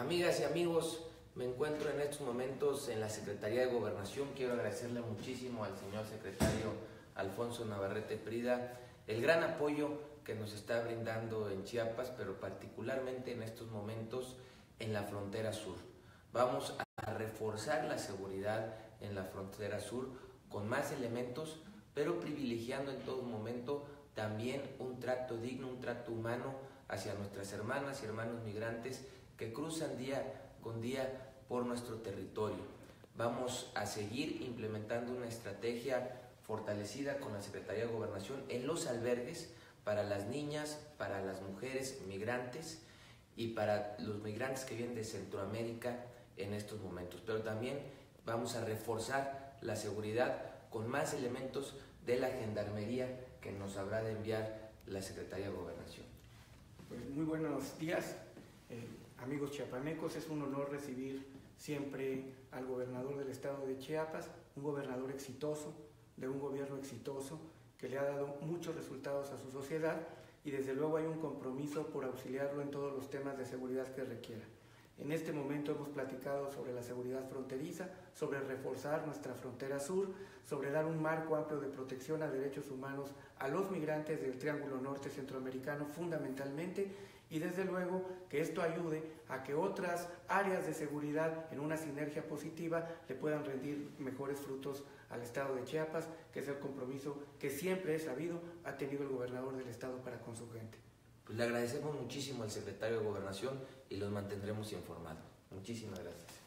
Amigas y amigos, me encuentro en estos momentos en la Secretaría de Gobernación. Quiero agradecerle muchísimo al señor secretario Alfonso Navarrete Prida el gran apoyo que nos está brindando en Chiapas, pero particularmente en estos momentos en la frontera sur. Vamos a reforzar la seguridad en la frontera sur con más elementos, pero privilegiando en todo momento también un trato digno, un trato humano hacia nuestras hermanas y hermanos migrantes que cruzan día con día por nuestro territorio. Vamos a seguir implementando una estrategia fortalecida con la Secretaría de Gobernación en los albergues para las niñas, para las mujeres migrantes y para los migrantes que vienen de Centroamérica en estos momentos. Pero también vamos a reforzar la seguridad con más elementos de la Gendarmería que nos habrá de enviar la Secretaría de Gobernación. Pues muy buenos días, amigos chiapanecos. Es un honor recibir siempre al gobernador del estado de Chiapas, un gobernador exitoso, de un gobierno exitoso que le ha dado muchos resultados a su sociedad y desde luego hay un compromiso por auxiliarlo en todos los temas de seguridad que requiera. En este momento hemos platicado sobre la seguridad fronteriza, sobre reforzar nuestra frontera sur, sobre dar un marco amplio de protección a derechos humanos a los migrantes del Triángulo Norte Centroamericano fundamentalmente, y desde luego que esto ayude a que otras áreas de seguridad en una sinergia positiva le puedan rendir mejores frutos al estado de Chiapas, que es el compromiso que siempre es sabido ha tenido el gobernador del estado para con su gente. Pues le agradecemos muchísimo al secretario de Gobernación y los mantendremos informados. Muchísimas gracias.